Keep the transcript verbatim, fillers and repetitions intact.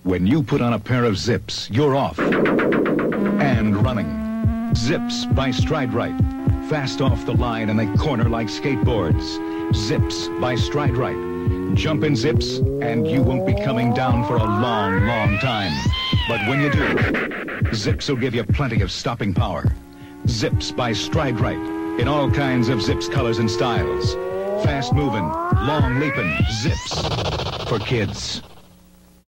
When you put on a pair of Zips, you're off and running. Zips by Stride Right. Fast off the line and they corner like skateboards. Zips by Stride Right. Jump in Zips and you won't be coming down for a long, long time. But when you do, Zips will give you plenty of stopping power. Zips by Stride Right. In all kinds of Zips colors and styles. Fast moving, long leaping Zips for kids.